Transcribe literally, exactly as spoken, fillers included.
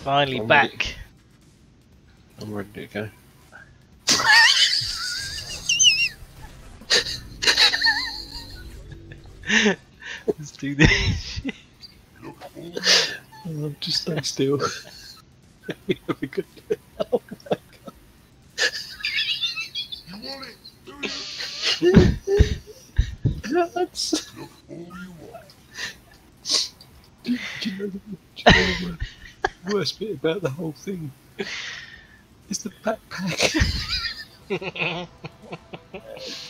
Finally I'm back. ready. I'm ready to go. Let's do this shit. Oh, just stay still. We're good. Oh my god. You want it? Do you? That's... Look all you want. Do, do you know the, do you know the worst, worst bit about the whole thing? Is the backpack.